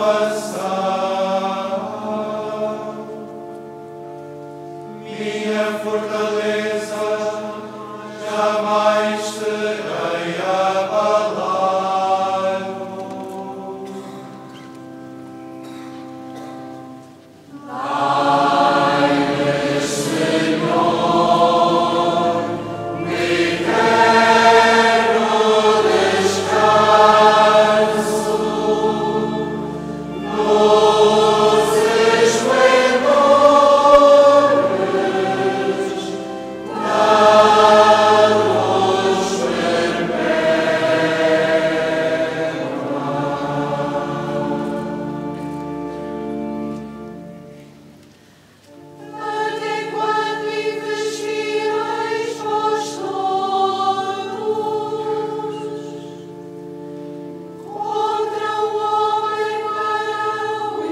O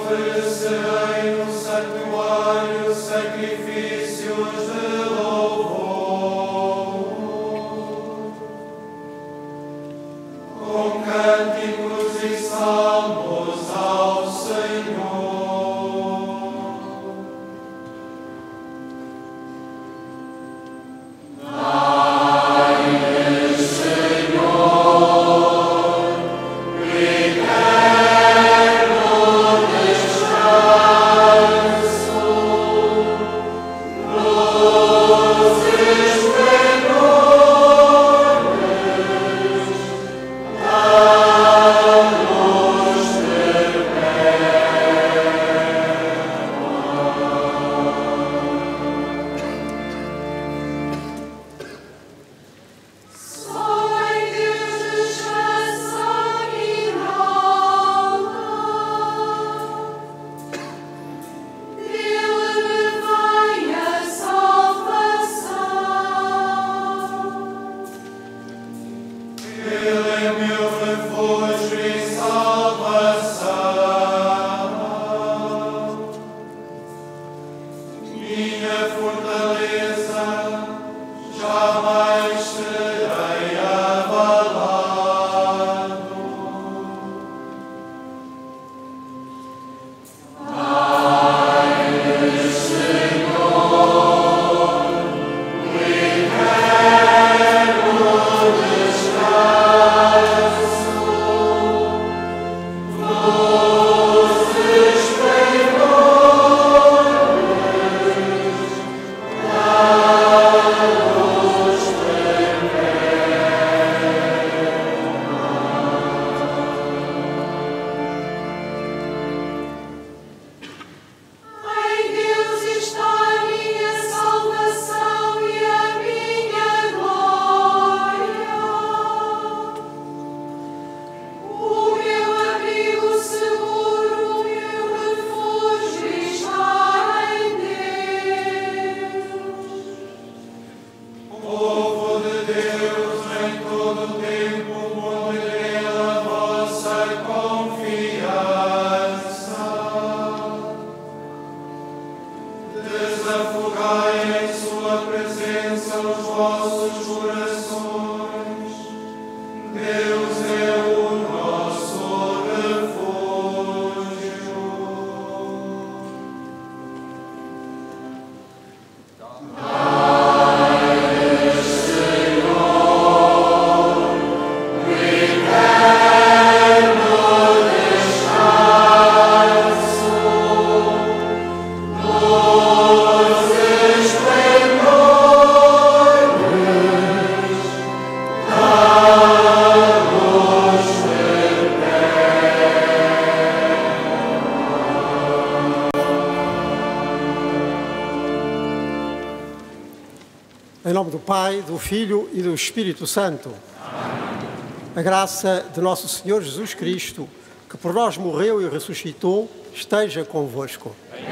Em nome do Pai, do Filho e do Espírito Santo. Amém. A graça de nosso Senhor Jesus Cristo, que por nós morreu e ressuscitou, esteja convosco.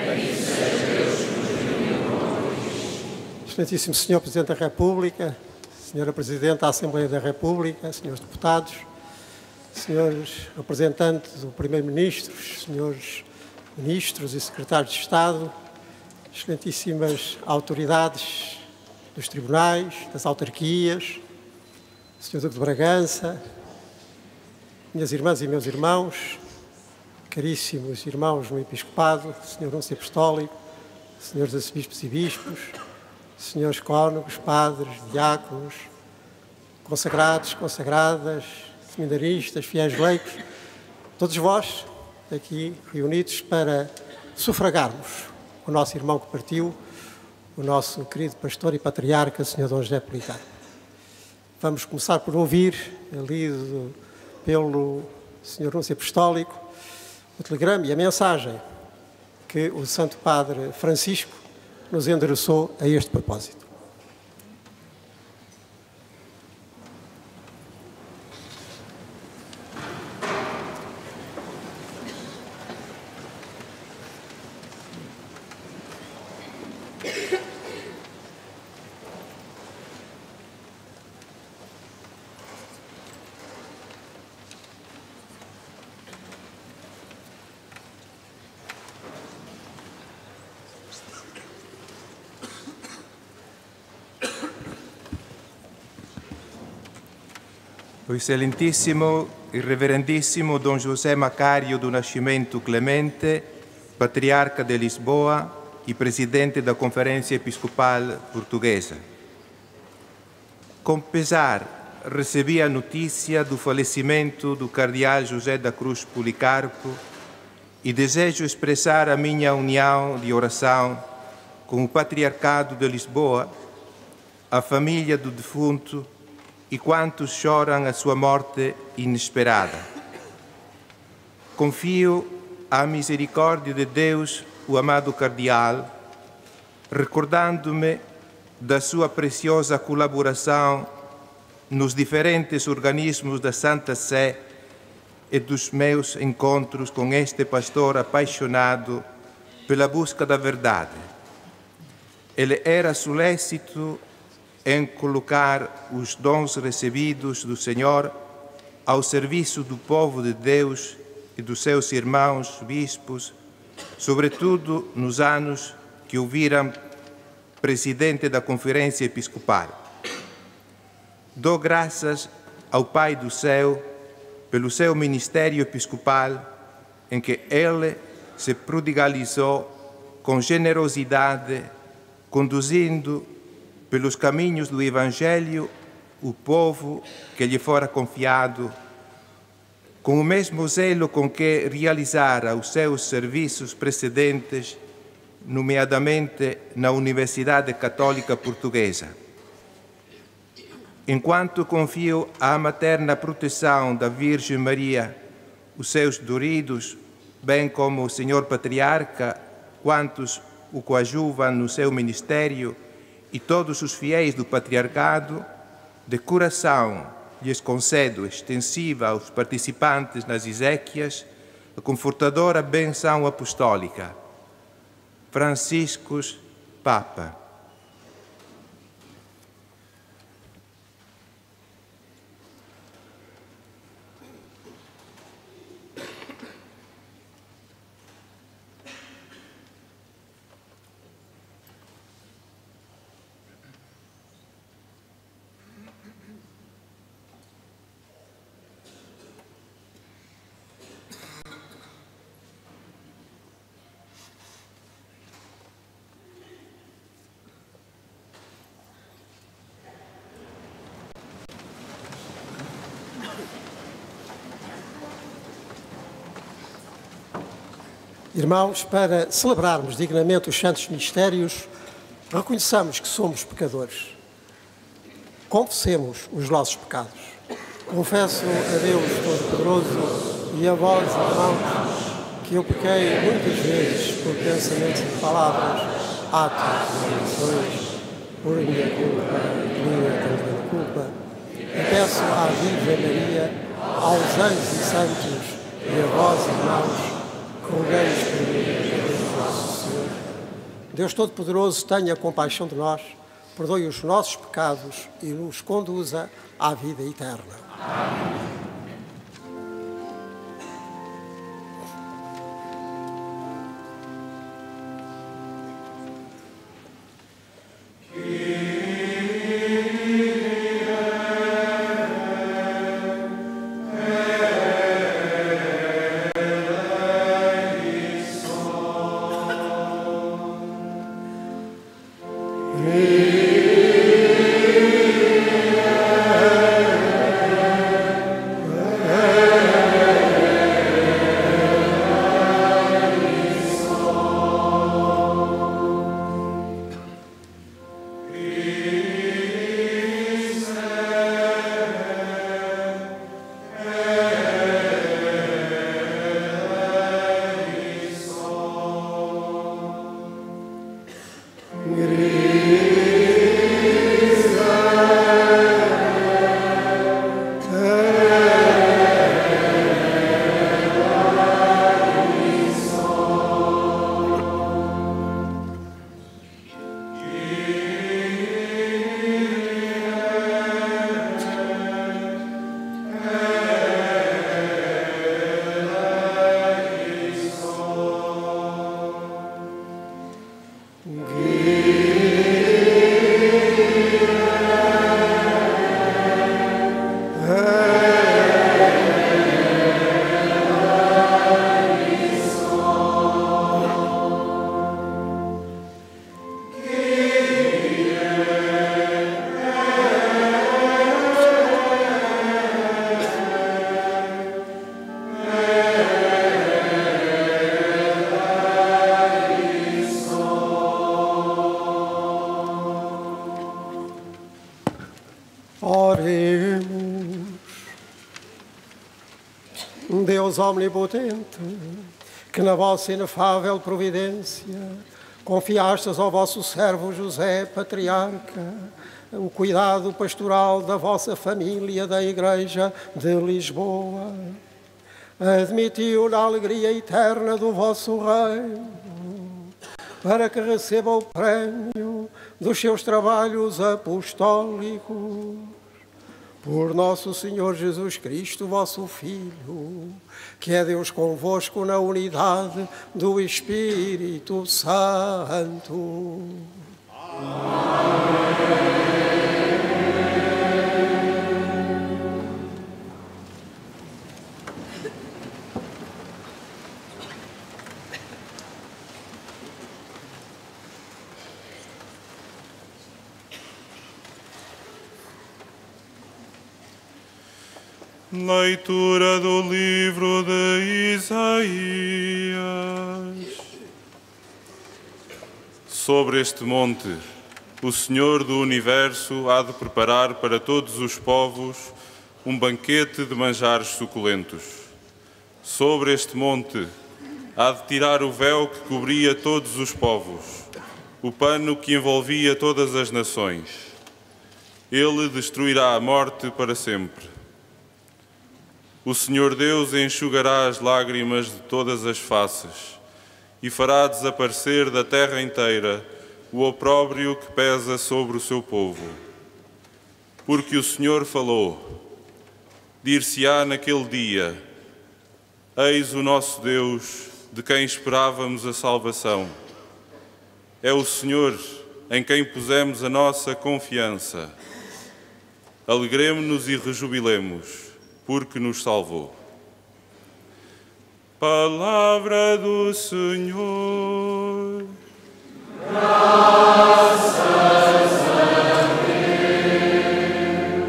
Excelentíssimo Senhor Presidente da República, Senhora Presidente da Assembleia da República, Senhores Deputados, Senhores Representantes do Primeiro-Ministro, Senhores Ministros e Secretários de Estado, Excelentíssimas Autoridades dos Tribunais, das Autarquias, Senhor Duque de Bragança, minhas irmãs e meus irmãos, caríssimos irmãos no Episcopado, Senhor Núncio Apostólico, Senhores Arcebispos e Bispos, Senhores Cônegos, Padres, Diáconos, consagrados, consagradas, seminaristas, fiéis leigos, todos vós aqui reunidos para sufragarmos o nosso irmão que partiu, o nosso querido pastor e patriarca, Sr. Dom José Policarpo. Vamos começar por ouvir, lido pelo Sr. Núncio Apostólico, o telegrama e a mensagem que o Santo Padre Francisco nos endereçou a este propósito. O Excelentíssimo e Reverendíssimo Dom José Macário do Nascimento Clemente, Patriarca de Lisboa e Presidente da Conferência Episcopal Portuguesa. Com pesar, recebi a notícia do falecimento do Cardeal José da Cruz Policarpo e desejo expressar a minha união de oração com o Patriarcado de Lisboa, a família do defunto e quantos choram a sua morte inesperada. Confio à misericórdia de Deus, o amado Cardeal, recordando-me da sua preciosa colaboração nos diferentes organismos da Santa Sé e dos meus encontros com este pastor apaixonado pela busca da verdade. Ele era solicito em colocar os dons recebidos do Senhor ao serviço do povo de Deus e dos seus irmãos bispos, sobretudo nos anos que o viram presidente da Conferência Episcopal. Dou graças ao Pai do Céu pelo seu ministério episcopal, em que ele se prodigalizou com generosidade, conduzindo pelos caminhos do Evangelho o povo que lhe fora confiado, com o mesmo zelo com que realizara os seus serviços precedentes, nomeadamente na Universidade Católica Portuguesa. Enquanto confio à materna proteção da Virgem Maria, os seus doridos, bem como o Senhor Patriarca, quantos o coadjuvam no seu ministério, e todos os fiéis do Patriarcado, de coração lhes concedo extensiva aos participantes nas exéquias a confortadora benção apostólica. Franciscus, Papa. Irmãos, para celebrarmos dignamente os santos mistérios, reconheçamos que somos pecadores. Confessemos os nossos pecados. Confesso a Deus Todo-Poderoso e a vós, irmãos, que eu pequei muitas vezes por pensamentos e palavras, atos e omissões, por minha grande culpa, e peço à Virgem Maria, aos anjos e santos e a vós, irmãos, rogueis por mim, nosso Senhor. Deus Todo-Poderoso, tenha compaixão de nós, perdoe os nossos pecados e nos conduza à vida eterna. Amém. Give Deus omnipotente, que na vossa inefável providência confiastes ao vosso servo José, patriarca, o cuidado pastoral da vossa família da Igreja de Lisboa, admitiu na alegria eterna do vosso reino, para que receba o prémio dos seus trabalhos apostólicos. Por nosso Senhor Jesus Cristo, vosso Filho, que é Deus convosco na unidade do Espírito Santo. Amém. Leitura do livro de Isaías. Sobre este monte, o Senhor do Universo há de preparar para todos os povos um banquete de manjares suculentos. Sobre este monte, há de tirar o véu que cobria todos os povos, o pano que envolvia todas as nações. Ele destruirá a morte para sempre. O Senhor Deus enxugará as lágrimas de todas as faces e fará desaparecer da terra inteira o opróbrio que pesa sobre o seu povo. Porque o Senhor falou, dir-se-á naquele dia: eis o nosso Deus, de quem esperávamos a salvação. É o Senhor em quem pusemos a nossa confiança. Alegremo-nos e rejubilemos, porque nos salvou. Palavra do Senhor. Graças a Deus.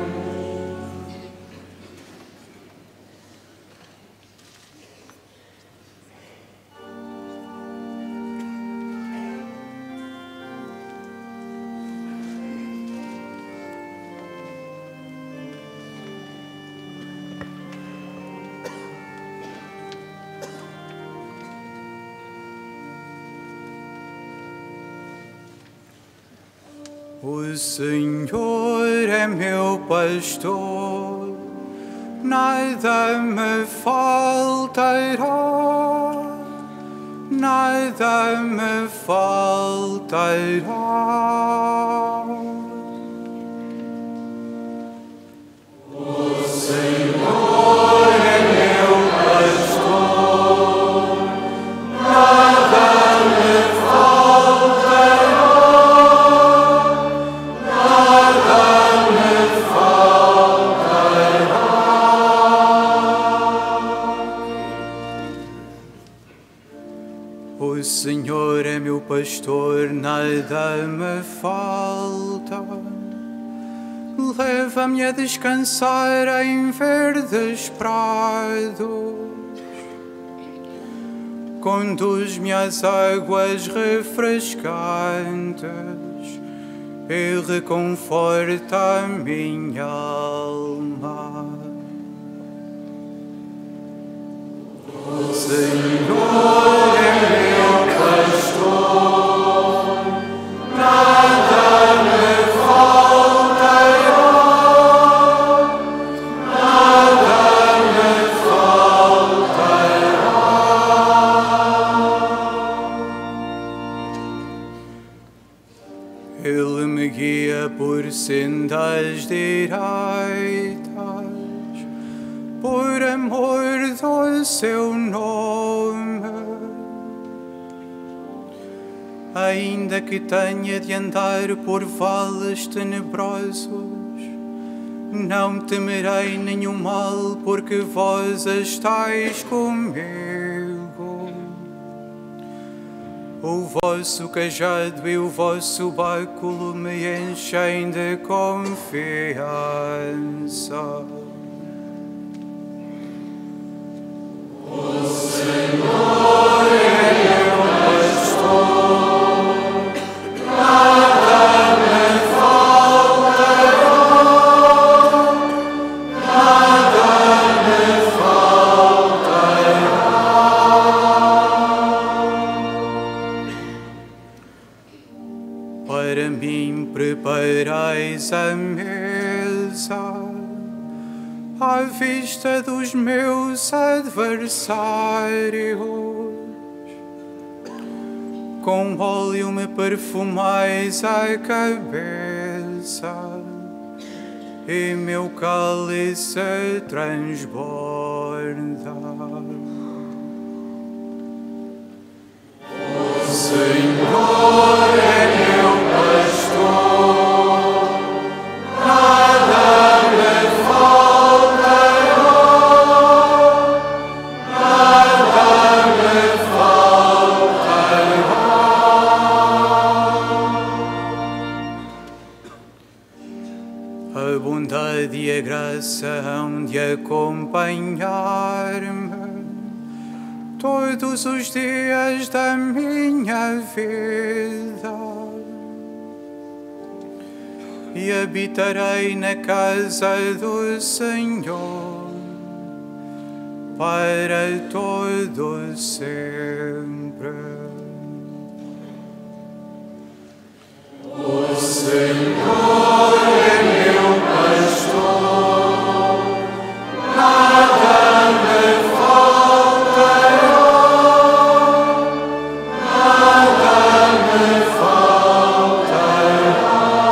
O Senhor é meu pastor, nada me faltará, nada me faltará. O Senhor é meu pastor, nada me faltará. O Senhor é meu pastor, nada me falta. Leva-me a descansar em verdes prados. Conduz-me às águas refrescantes e reconforta a minha alma. O Senhor é meu pastor, nada me faltará, nada me faltará. Ele me guia por sendas direitas, por amor do seu nome. Ainda que tenha de andar por vales tenebrosos, não temerei nenhum mal, porque vós estáis comigo. O vosso cajado e o vosso báculo me enchem de confiança. O Senhor é meu pastor, nada me faltará, nada me faltará. preparais a mesa à vista dos meus adversários. Com óleo me perfumais a cabeça e meu cálice transborda. O Senhor é meu pastor, nada me faltará, nada me faltará. A bondade e a graça hão de acompanhar-me todos os dias da minha vida, e habitarei na casa do Senhor para todo sempre. O Senhor é meu pastor, nada me faltará, nada me faltará.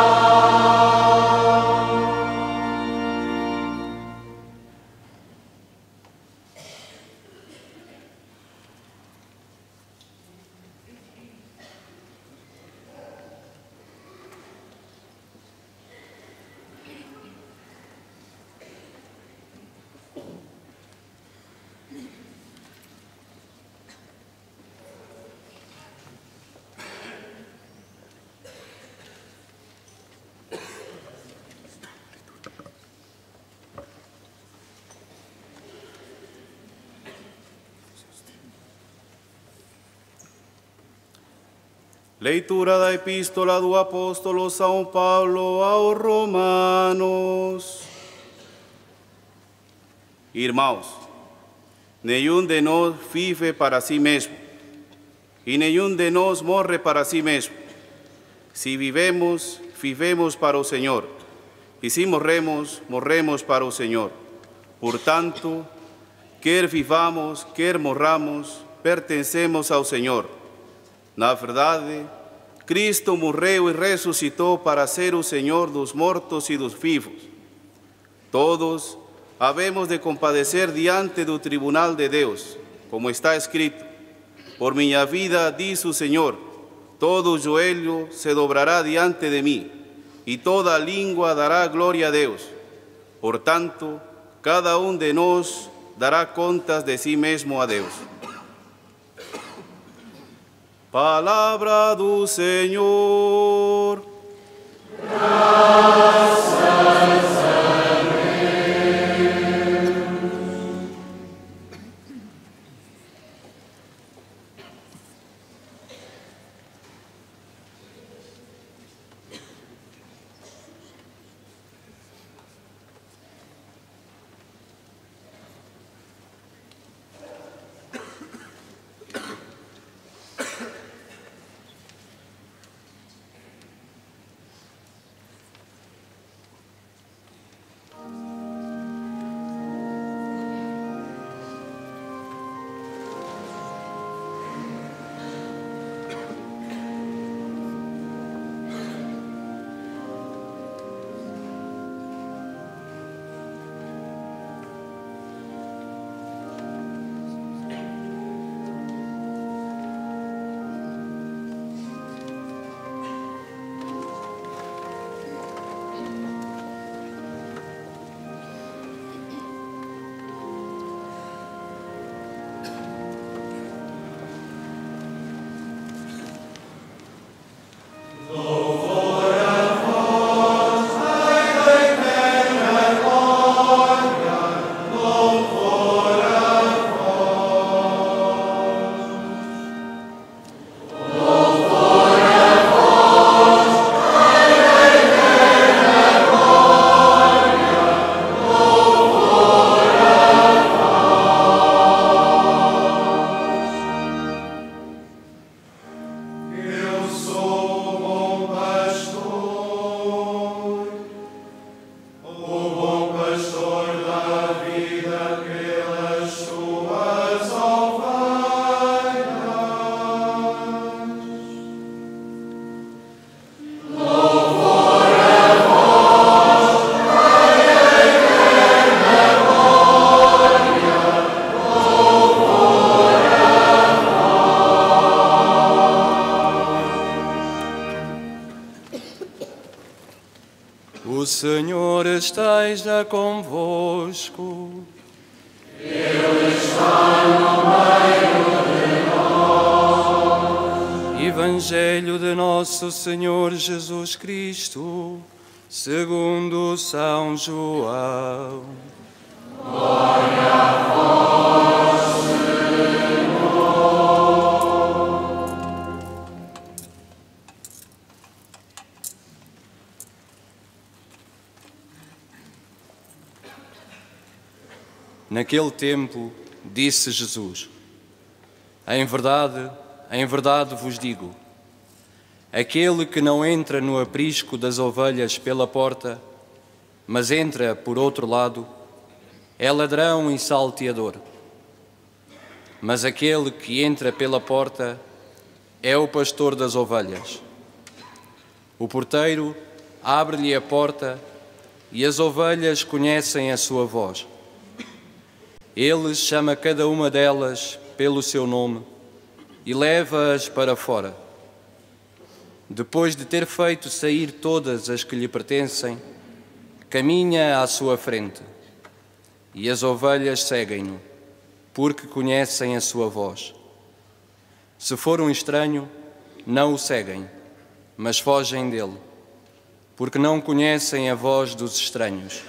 Leitura da Epístola do Apóstolo São Paulo aos Romanos. Irmãos, nenhum de nós vive para si mesmo, e nenhum de nós morre para si mesmo. Se vivemos, vivemos para o Senhor, e se morremos, morremos para o Senhor. Portanto, quer vivamos, quer morramos, pertencemos ao Senhor. Na verdade, Cristo morreu e ressuscitou para ser o Senhor dos mortos e dos vivos. Todos havemos de compadecer diante do tribunal de Deus, como está escrito: por minha vida, diz o Senhor, todo joelho se dobrará diante de mim, e toda língua dará glória a Deus. Portanto, cada um de nós dará contas de si mesmo a Deus. Palavra do Senhor. Graças a Deus. O Senhor esteja convosco. Ele está no meio de nós. Evangelho de nosso Senhor Jesus Cristo, segundo São João. Glória a vós, Naquele tempo, disse Jesus: em verdade vos digo, aquele que não entra no aprisco das ovelhas pela porta, mas entra por outro lado, é ladrão e salteador. Mas aquele que entra pela porta é o pastor das ovelhas. O porteiro abre-lhe a porta e as ovelhas conhecem a sua voz. Ele chama cada uma delas pelo seu nome e leva-as para fora. Depois de ter feito sair todas as que lhe pertencem, caminha à sua frente, e as ovelhas seguem-no, porque conhecem a sua voz. Se for um estranho, não o seguem, mas fogem dele, porque não conhecem a voz dos estranhos.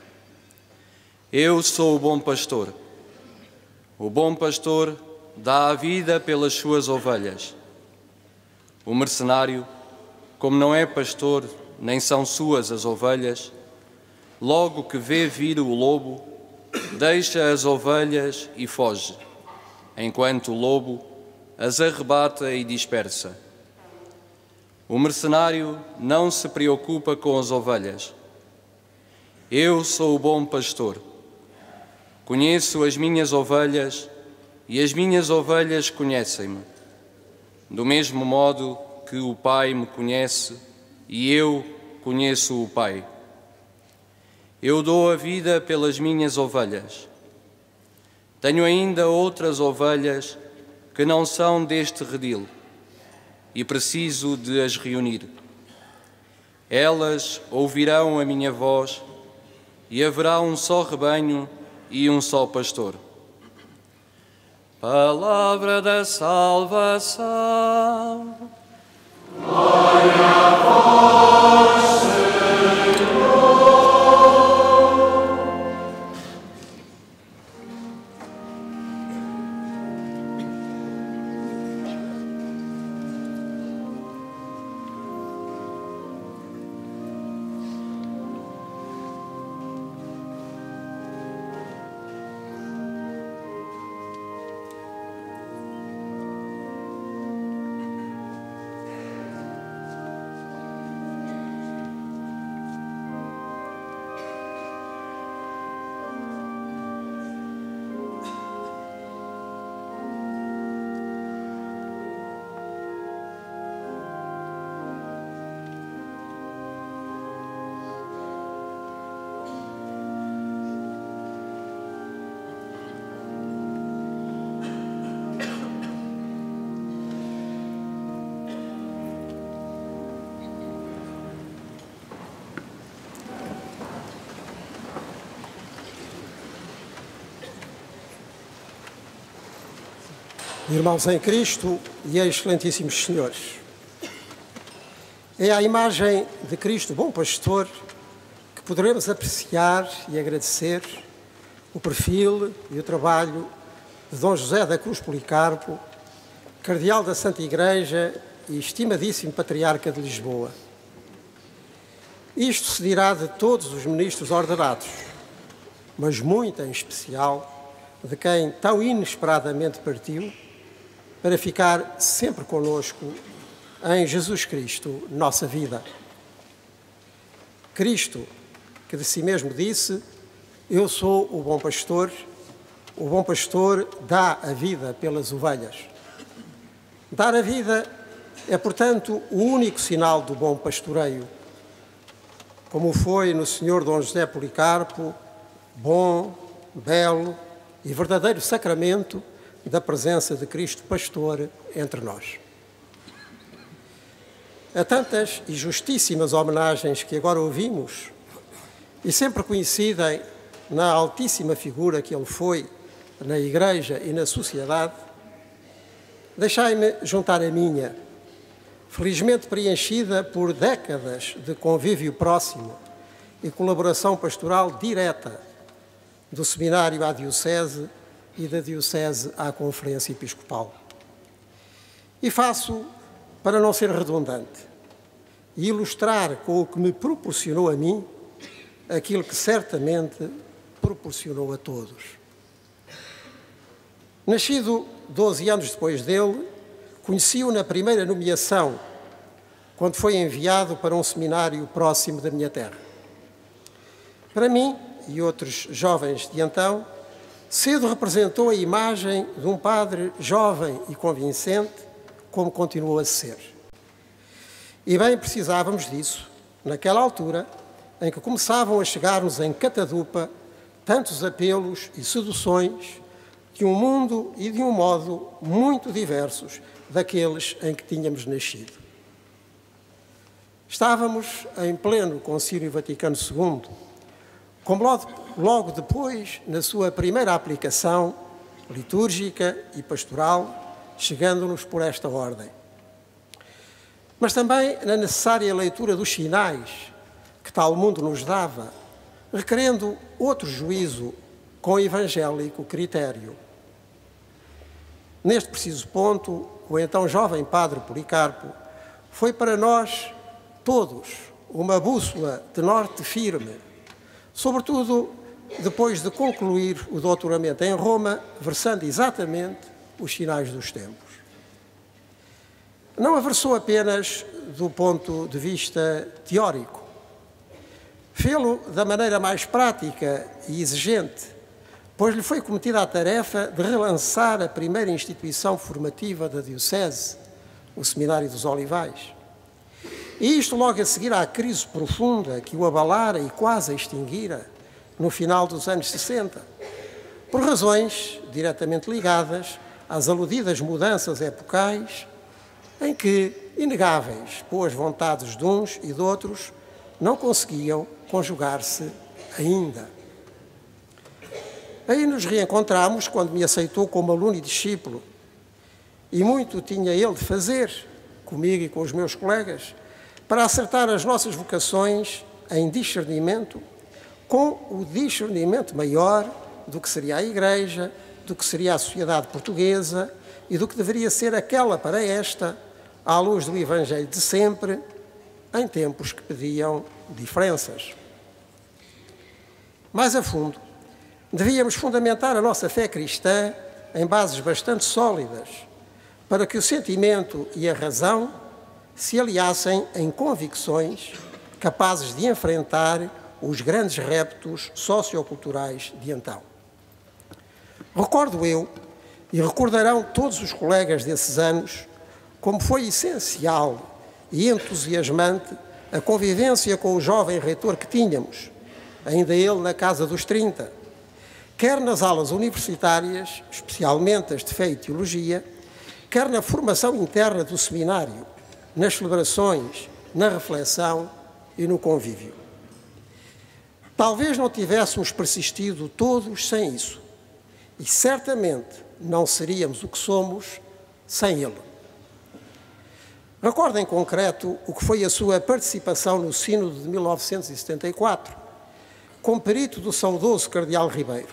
Eu sou o bom pastor. O bom pastor dá a vida pelas suas ovelhas. O mercenário, como não é pastor, nem são suas as ovelhas, logo que vê vir o lobo, deixa as ovelhas e foge, enquanto o lobo as arrebata e dispersa. O mercenário não se preocupa com as ovelhas. Eu sou o bom pastor. Conheço as minhas ovelhas e as minhas ovelhas conhecem-me. Do mesmo modo que o Pai me conhece e eu conheço o Pai. Eu dou a vida pelas minhas ovelhas. Tenho ainda outras ovelhas que não são deste redil e preciso de as reunir. Elas ouvirão a minha voz e haverá um só rebanho e um só pastor. Palavra da salvação. glória a vós, Senhor. Irmãos em Cristo e excelentíssimos senhores, é a imagem de Cristo, bom pastor, que poderemos apreciar e agradecer o perfil e o trabalho de Dom José da Cruz Policarpo, cardeal da Santa Igreja e estimadíssimo patriarca de Lisboa. Isto se dirá de todos os ministros ordenados, mas muito em especial de quem tão inesperadamente partiu, para ficar sempre conosco em Jesus Cristo, nossa vida. Cristo, que de si mesmo disse: eu sou o bom pastor dá a vida pelas ovelhas. Dar a vida é, portanto, o único sinal do bom pastoreio, como foi no Senhor Dom José Policarpo, bom, belo e verdadeiro sacramento da presença de Cristo Pastor entre nós. A tantas e justíssimas homenagens que agora ouvimos, e sempre coincidem na altíssima figura que ele foi na Igreja e na sociedade, deixai-me juntar a minha, felizmente preenchida por décadas de convívio próximo e colaboração pastoral direta do seminário à Diocese e da Diocese à Conferência Episcopal. E faço para não ser redundante e ilustrar com o que me proporcionou a mim aquilo que certamente proporcionou a todos. Nascido 12 anos depois dele, conheci-o na primeira nomeação, quando foi enviado para um seminário próximo da minha terra. Para mim e outros jovens de então, cedo representou a imagem de um padre jovem e convincente, como continuou a ser. E bem precisávamos disso, naquela altura em que começavam a chegar-nos em catadupa tantos apelos e seduções de um mundo e de um modo muito diversos daqueles em que tínhamos nascido. Estávamos em pleno Concílio Vaticano II, como logo depois, na sua primeira aplicação litúrgica e pastoral, chegando-nos por esta ordem. Mas também na necessária leitura dos sinais que tal mundo nos dava, requerendo outro juízo com evangélico critério. Neste preciso ponto, o então jovem padre Policarpo foi para nós todos uma bússola de norte firme, sobretudo depois de concluir o doutoramento em Roma, versando exatamente os sinais dos tempos. Não avançou apenas do ponto de vista teórico, fê-lo da maneira mais prática e exigente, pois lhe foi cometida a tarefa de relançar a primeira instituição formativa da Diocese, o Seminário dos Olivais. E isto logo a seguir à crise profunda que o abalara e quase a extinguira no final dos anos 60, por razões diretamente ligadas às aludidas mudanças epocais em que inegáveis boas vontades de uns e de outros não conseguiam conjugar-se ainda. Aí nos reencontramos quando me aceitou como aluno e discípulo, e muito tinha ele de fazer, comigo e com os meus colegas, para acertar as nossas vocações em discernimento, com o discernimento maior do que seria a Igreja, do que seria a sociedade portuguesa e do que deveria ser aquela para esta, à luz do Evangelho de sempre, em tempos que pediam diferenças. Mais a fundo, devíamos fundamentar a nossa fé cristã em bases bastante sólidas, para que o sentimento e a razão se aliassem em convicções capazes de enfrentar os grandes reptos socioculturais de então. Recordo eu, e recordarão todos os colegas desses anos, como foi essencial e entusiasmante a convivência com o jovem reitor que tínhamos, ainda ele na casa dos 30, quer nas aulas universitárias, especialmente as de Fé e Teologia, quer na formação interna do seminário, nas celebrações, na reflexão e no convívio. Talvez não tivéssemos persistido todos sem isso, e certamente não seríamos o que somos sem ele. Recordo em concreto o que foi a sua participação no Sínodo de 1974, como perito do saudoso Cardeal Ribeiro.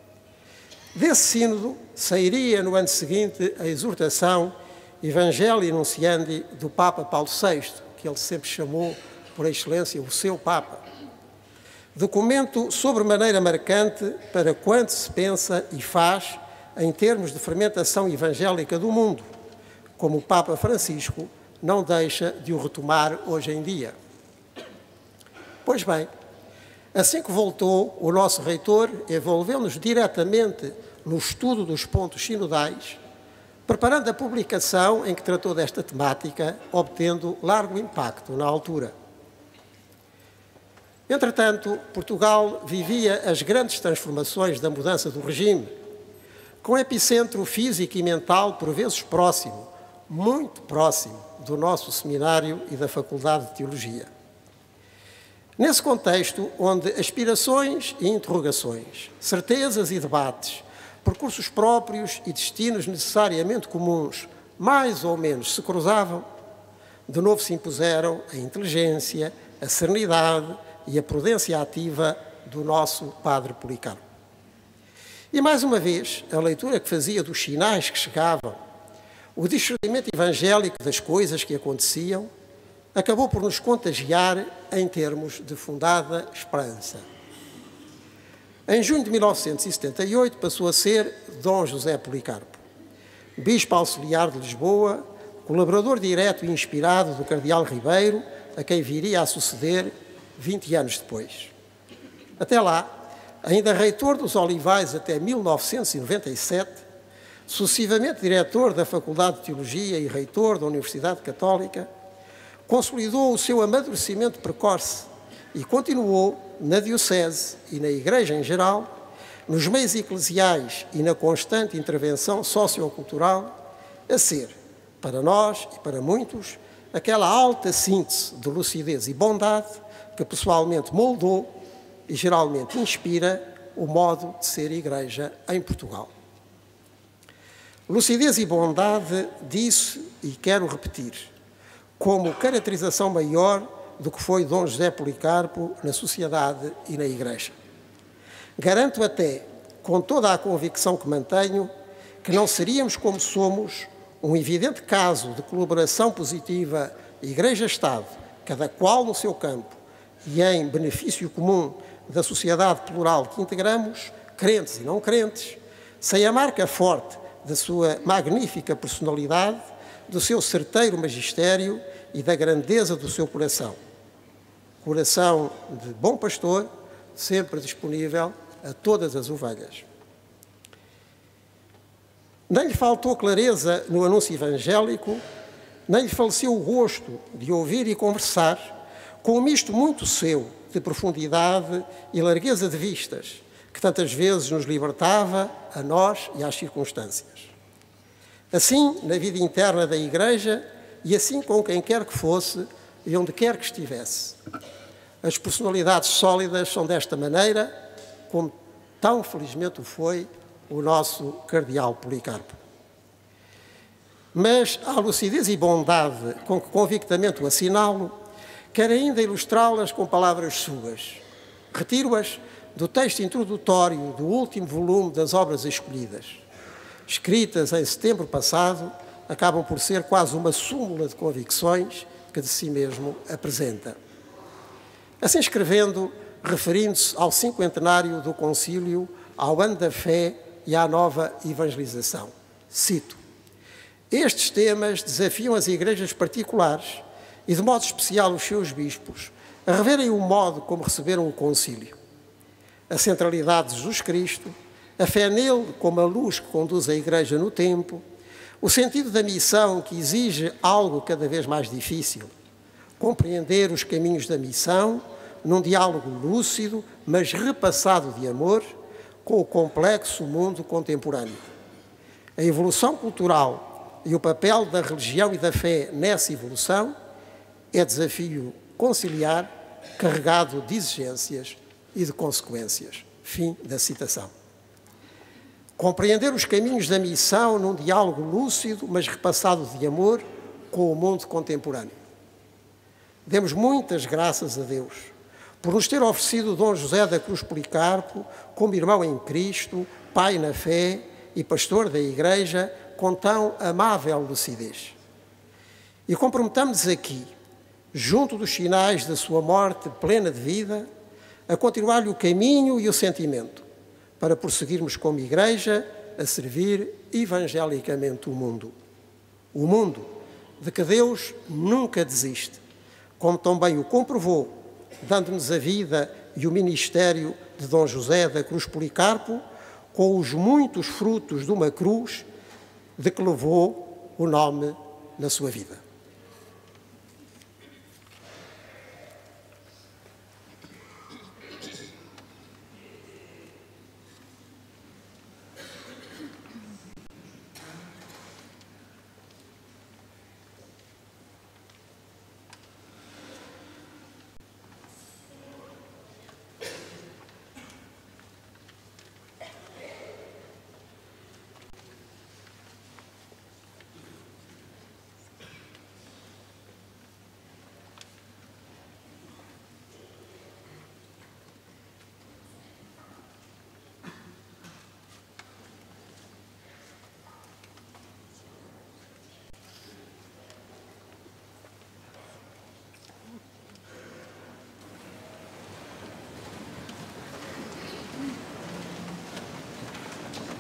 Desse sínodo sairia no ano seguinte a exortação Evangelii Nunciandi do Papa Paulo VI, que ele sempre chamou por excelência o seu Papa. Documento sobremaneira marcante para quanto se pensa e faz em termos de fermentação evangélica do mundo, como o Papa Francisco não deixa de o retomar hoje em dia. Pois bem, assim que voltou, o nosso reitor envolveu-nos diretamente no estudo dos pontos sinodais, preparando a publicação em que tratou desta temática, obtendo largo impacto na altura. Entretanto, Portugal vivia as grandes transformações da mudança do regime, com epicentro físico e mental por vezes próximo, muito próximo, do nosso seminário e da Faculdade de Teologia. Nesse contexto, onde aspirações e interrogações, certezas e debates, percursos próprios e destinos necessariamente comuns, mais ou menos se cruzavam, de novo se impuseram a inteligência, a serenidade e a prudência ativa do nosso Padre Policarpo. E mais uma vez, a leitura que fazia dos sinais que chegavam, o discernimento evangélico das coisas que aconteciam, acabou por nos contagiar em termos de fundada esperança. Em junho de 1978 passou a ser Dom José Policarpo, bispo auxiliar de Lisboa, colaborador direto e inspirado do cardeal Ribeiro, a quem viria a suceder 20 anos depois. Até lá, ainda reitor dos Olivais até 1997, sucessivamente diretor da Faculdade de Teologia e reitor da Universidade Católica, consolidou o seu amadurecimento precoce e continuou na Diocese e na Igreja em geral, nos meios eclesiais e na constante intervenção sociocultural, a ser, para nós e para muitos, aquela alta síntese de lucidez e bondade que pessoalmente moldou e geralmente inspira o modo de ser Igreja em Portugal. Lucidez e bondade, disse e quero repetir, como caracterização maior do que foi Dom José Policarpo na sociedade e na Igreja. Garanto até, com toda a convicção que mantenho, que não seríamos como somos um evidente caso de colaboração positiva Igreja-Estado, cada qual no seu campo e em benefício comum da sociedade plural que integramos, crentes e não crentes, sem a marca forte da sua magnífica personalidade, do seu certeiro magistério e da grandeza do seu coração. Coração de bom pastor, sempre disponível a todas as ovelhas. Nem lhe faltou clareza no anúncio evangélico, nem lhe faleceu o gosto de ouvir e conversar com um misto muito seu de profundidade e largueza de vistas, que tantas vezes nos libertava a nós e às circunstâncias. Assim, na vida interna da Igreja, e assim com quem quer que fosse e onde quer que estivesse. As personalidades sólidas são desta maneira, como tão felizmente o foi o nosso cardeal Policarpo. Mas à lucidez e bondade com que convictamente o assinalo, quero ainda ilustrá-las com palavras suas. Retiro-as do texto introdutório do último volume das Obras Escolhidas. Escritas em setembro passado, acabam por ser quase uma súmula de convicções que de si mesmo apresenta. Assim escrevendo, referindo-se ao 50º do Concílio, ao ano da fé e à nova evangelização. Cito: estes temas desafiam as igrejas particulares e, de modo especial, os seus bispos, a reverem o modo como receberam o Concílio. A centralidade de Jesus Cristo, a fé nele como a luz que conduz a Igreja no tempo, o sentido da missão que exige algo cada vez mais difícil, compreender os caminhos da missão num diálogo lúcido, mas repassado de amor, com o complexo mundo contemporâneo. A evolução cultural e o papel da religião e da fé nessa evolução é desafio conciliar, carregado de exigências e de consequências. Fim da citação. Compreender os caminhos da missão num diálogo lúcido, mas repassado de amor com o mundo contemporâneo. Demos muitas graças a Deus por nos ter oferecido Dom José da Cruz Policarpo como irmão em Cristo, pai na fé e pastor da Igreja com tão amável lucidez. E comprometamos-nos aqui, junto dos sinais da sua morte plena de vida, a continuar-lhe o caminho e o sentimento, para prosseguirmos como Igreja a servir evangelicamente o mundo. O mundo de que Deus nunca desiste, como também o comprovou, dando-nos a vida e o ministério de Dom José da Cruz Policarpo, com os muitos frutos de uma cruz de que levou o nome na sua vida.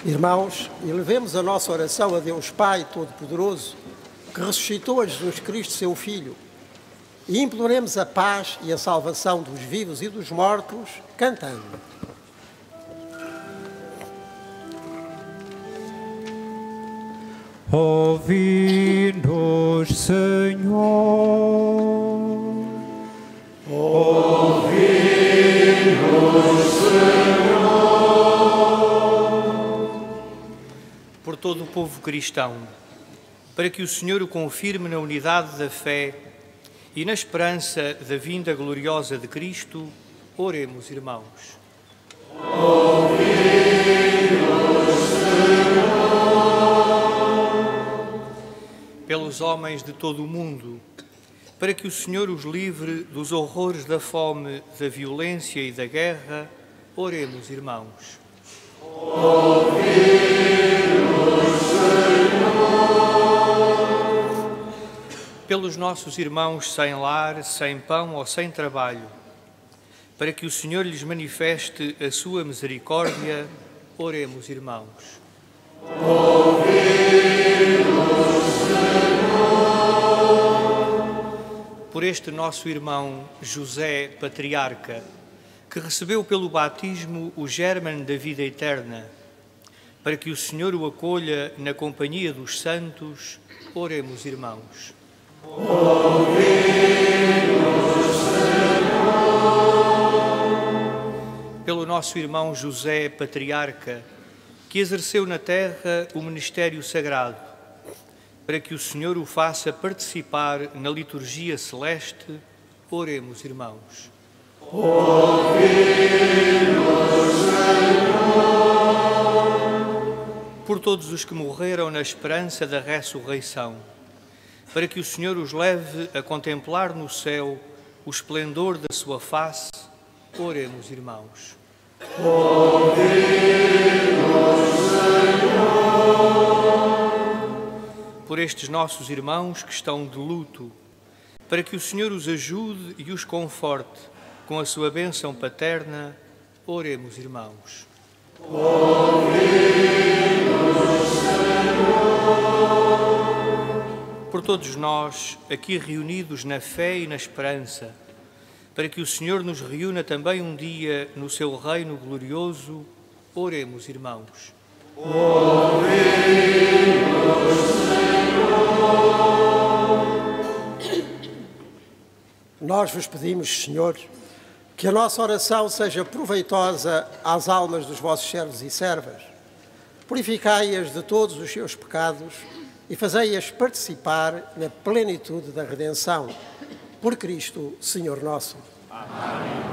Irmãos, elevemos a nossa oração a Deus Pai Todo-Poderoso, que ressuscitou a Jesus Cristo, seu Filho, e imploremos a paz e a salvação dos vivos e dos mortos, cantando. Ouvi-nos, Senhor. Ouvi-nos, Senhor. Por todo o povo cristão, para que o Senhor o confirme na unidade da fé e na esperança da vinda gloriosa de Cristo, oremos, irmãos. Ouvi-nos, Senhor. Pelos homens de todo o mundo, para que o Senhor os livre dos horrores da fome, da violência e da guerra, oremos, irmãos. Ouvi-nos, Senhor. Pelos nossos irmãos sem lar, sem pão ou sem trabalho, para que o Senhor lhes manifeste a sua misericórdia, oremos, irmãos. Ouvi-nos, Senhor. Por este nosso irmão José, patriarca, que recebeu pelo batismo o gérmen da vida eterna, para que o Senhor o acolha na companhia dos santos, oremos, irmãos. Ouvi-nos, Senhor. Pelo nosso irmão José, patriarca, que exerceu na terra o ministério sagrado, para que o Senhor o faça participar na liturgia celeste, oremos, irmãos. Ouvi-nos, Senhor. Por todos os que morreram na esperança da ressurreição, para que o Senhor os leve a contemplar no céu o esplendor da sua face, oremos, irmãos. Ouvi-nos, Senhor. Por estes nossos irmãos que estão de luto, para que o Senhor os ajude e os conforte com a sua bênção paterna, oremos, irmãos. Ouvi-nos, Senhor. Por todos nós, aqui reunidos na fé e na esperança, para que o Senhor nos reúna também um dia no seu reino glorioso, oremos, irmãos. Ouvi-nos, Senhor. Nós vos pedimos, Senhor, que a nossa oração seja proveitosa às almas dos vossos servos e servas. Purificai-as de todos os seus pecados e fazei-as participar na plenitude da redenção. Por Cristo, Senhor nosso. Amém.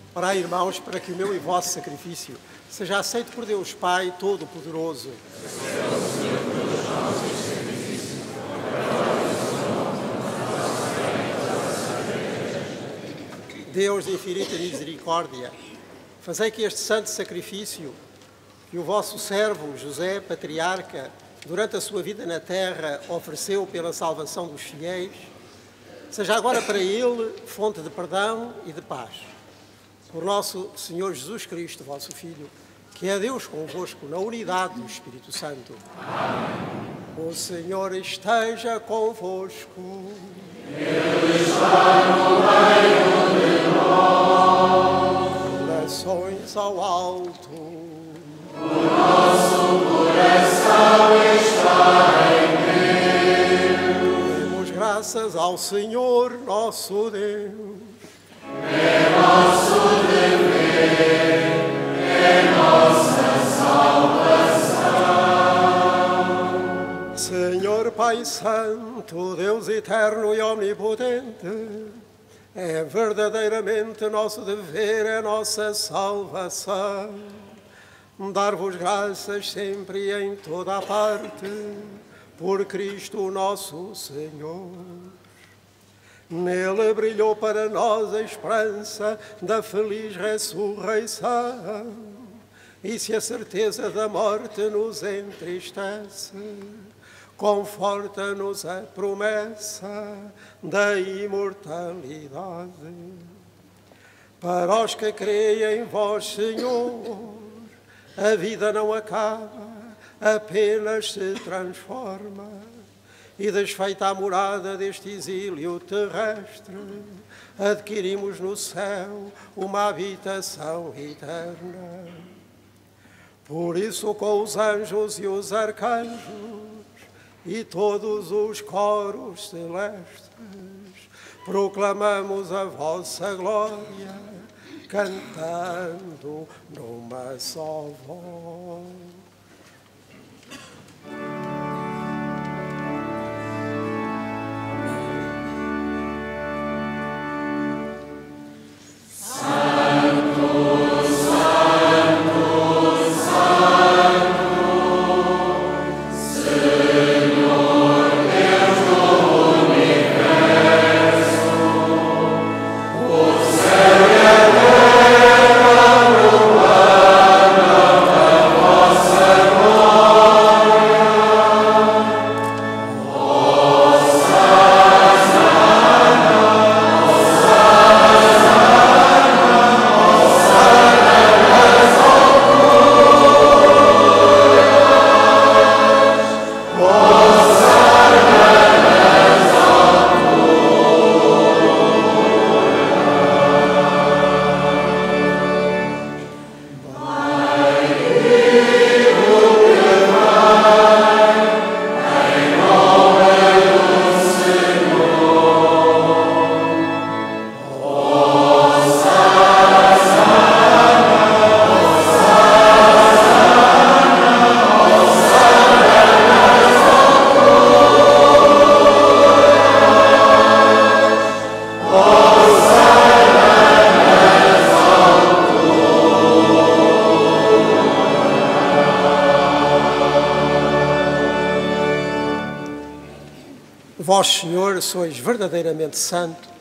Orai, irmãos, para que o meu e vosso sacrifício seja aceito por Deus Pai Todo-Poderoso. Deus de infinita misericórdia, fazei que este santo sacrifício que o vosso servo José, patriarca, durante a sua vida na terra, ofereceu pela salvação dos fiéis, seja agora para ele fonte de perdão e de paz. Por nosso Senhor Jesus Cristo, vosso Filho, que é Deus convosco na unidade do Espírito Santo. Amém. O Senhor esteja convosco. Ele está no meio de nós. Orações ao alto. O nosso coração está em Deus. Demos graças ao Senhor nosso Deus. É nosso dever, é nossa salvação. Senhor Pai Santo, Deus eterno e omnipotente, é verdadeiramente nosso dever, é nossa salvação. Dar-vos graças sempre e em toda a parte, por Cristo nosso Senhor. Nele brilhou para nós a esperança da feliz ressurreição. E se a certeza da morte nos entristece, conforta-nos a promessa da imortalidade. Para os que creem em vós, Senhor, a vida não acaba, apenas se transforma. E desfeita a morada deste exílio terrestre, adquirimos no céu uma habitação eterna. Por isso, com os anjos e os arcanjos e todos os coros celestes, proclamamos a vossa glória, cantando numa só voz. Vós, Senhor, sois verdadeiramente santo,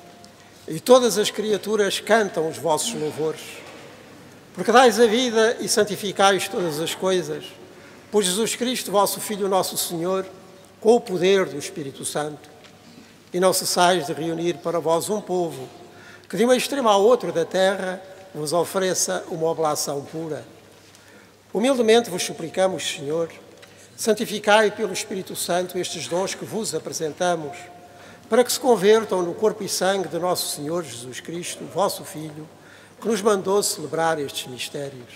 e todas as criaturas cantam os vossos louvores. Porque dais a vida e santificais todas as coisas, por Jesus Cristo, vosso Filho, nosso Senhor, com o poder do Espírito Santo. E não cessais de reunir para vós um povo, que de um extremo ao outro da terra vos ofereça uma oblação pura. Humildemente vos suplicamos, Senhor, santificai pelo Espírito Santo estes dons que vos apresentamos, para que se convertam no corpo e sangue de nosso Senhor Jesus Cristo, vosso Filho, que nos mandou celebrar estes mistérios.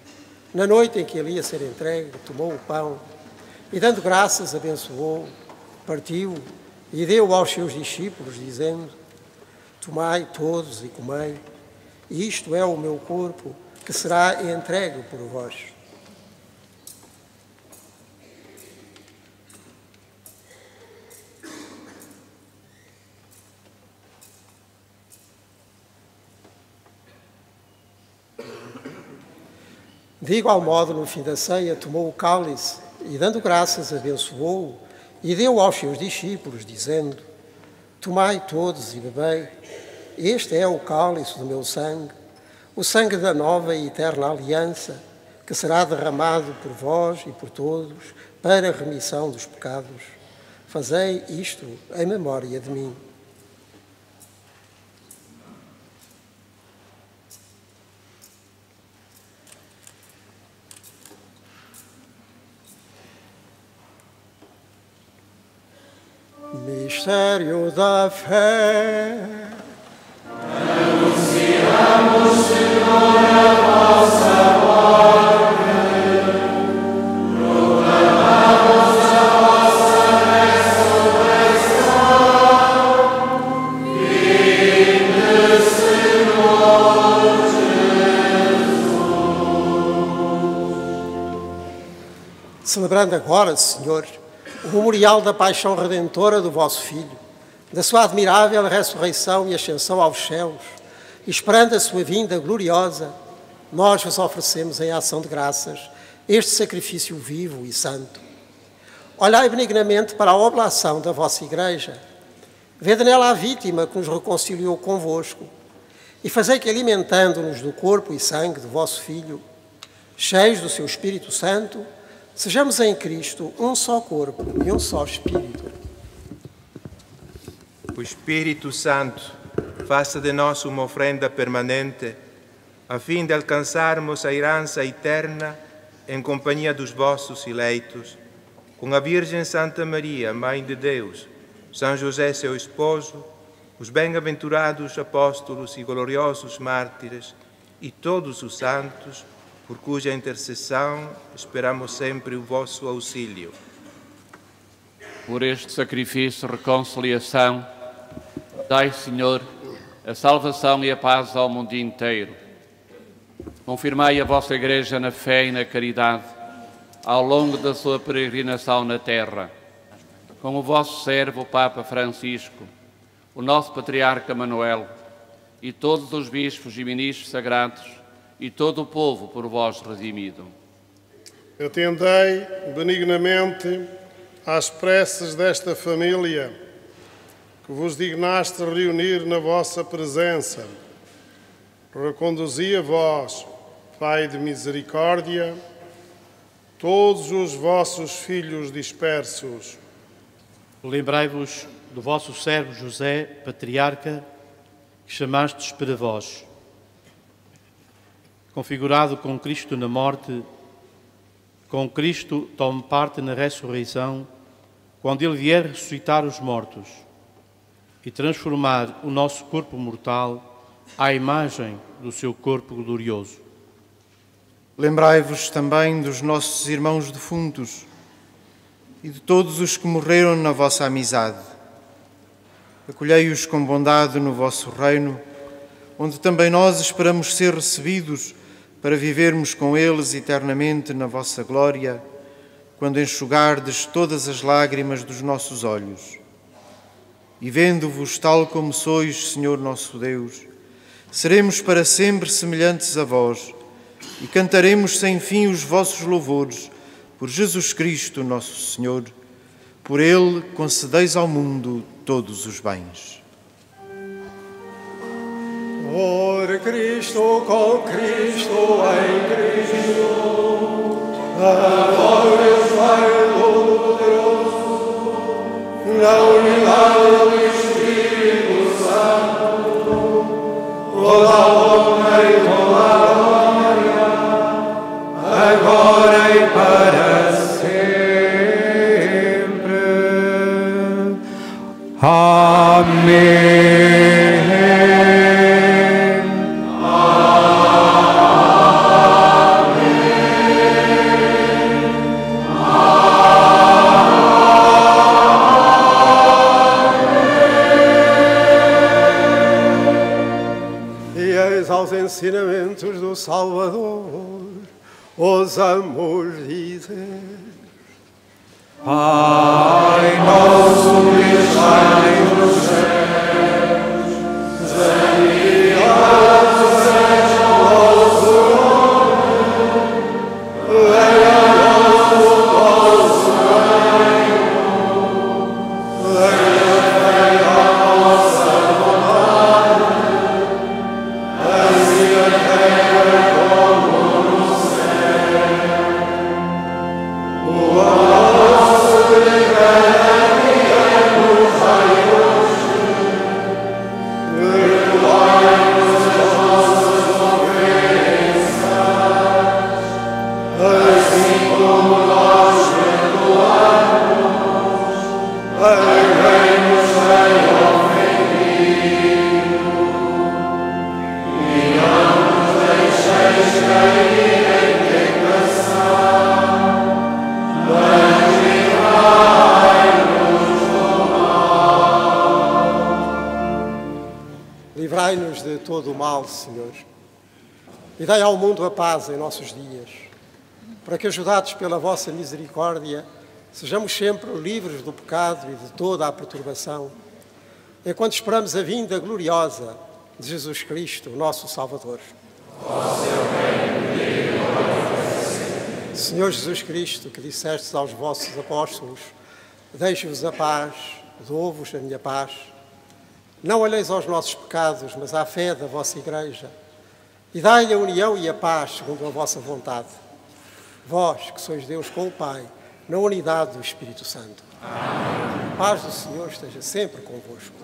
Na noite em que ele ia ser entregue, tomou o pão e, dando graças, abençoou, partiu e deu aos seus discípulos, dizendo: tomai todos e comei, isto é o meu corpo, que será entregue por vós. De igual modo, no fim da ceia, tomou o cálice e, dando graças, abençoou-o e deu aos seus discípulos, dizendo: Tomai todos e bebei, este é o cálice do meu sangue, o sangue da nova e eterna aliança, que será derramado por vós e por todos para a remissão dos pecados. Fazei isto em memória de mim. Mistério da fé. Anunciamos, Senhor, a vossa morte, proclamamos a vossa ressurreição. Vinde, Senhor Jesus. Celebrando agora, Senhor, o memorial da paixão redentora do vosso Filho, da sua admirável ressurreição e ascensão aos céus, e esperando a sua vinda gloriosa, nós vos oferecemos em ação de graças este sacrifício vivo e santo. Olhai benignamente para a oblação da vossa Igreja, vede nela a vítima que nos reconciliou convosco, e fazei que, alimentando-nos do corpo e sangue do vosso Filho, cheios do seu Espírito Santo, sejamos em Cristo um só corpo e um só Espírito. O Espírito Santo faça de nós uma oferenda permanente, a fim de alcançarmos a herança eterna em companhia dos vossos eleitos, com a Virgem Santa Maria, Mãe de Deus, São José, seu esposo, os bem-aventurados apóstolos e gloriosos mártires e todos os santos, por cuja intercessão esperamos sempre o vosso auxílio. Por este sacrifício, reconciliação, dai, Senhor, a salvação e a paz ao mundo inteiro. Confirmai a vossa Igreja na fé e na caridade, ao longo da sua peregrinação na terra. Com o vosso servo, o Papa Francisco, o nosso Patriarca Manuel e todos os bispos e ministros sagrados, e todo o povo por vós redimido. Atendei benignamente às preces desta família, que vos dignaste reunir na vossa presença. Reconduzi a vós, Pai de misericórdia, todos os vossos filhos dispersos. Lembrai-vos do vosso servo José, Patriarca, que chamastes para vós. Configurado com Cristo na morte, com Cristo tome parte na ressurreição, quando Ele vier ressuscitar os mortos e transformar o nosso corpo mortal à imagem do seu corpo glorioso. Lembrai-vos também dos nossos irmãos defuntos e de todos os que morreram na vossa amizade. Acolhei-os com bondade no vosso reino, onde também nós esperamos ser recebidos para vivermos com eles eternamente na vossa glória, quando enxugardes todas as lágrimas dos nossos olhos. E vendo-vos tal como sois, Senhor nosso Deus, seremos para sempre semelhantes a vós e cantaremos sem fim os vossos louvores por Jesus Cristo, nosso Senhor. Por Ele concedeis ao mundo todos os bens. Por Cristo, com Cristo, em Cristo, a vós, Deus Pai Todo-Poderoso, na unidade do Espírito Santo, toda a honra e toda a glória, agora e para sempre. Amém. Aos ensinamentos do Salvador, ousamos dizer: Pai nosso que estais nos céus, santificado seja o vosso todo o mal, Senhor. E dai ao mundo a paz em nossos dias, para que, ajudados pela vossa misericórdia, sejamos sempre livres do pecado e de toda a perturbação, enquanto esperamos a vinda gloriosa de Jesus Cristo, nosso Salvador. Senhor Jesus Cristo, que dissestes aos vossos apóstolos: deixo-vos a paz, dou-vos a minha paz. Não olheis aos nossos pecados, mas à fé da vossa Igreja, e dai a união e a paz segundo a vossa vontade. Vós, que sois Deus com o Pai, na unidade do Espírito Santo. Amém. A paz do Senhor esteja sempre convosco.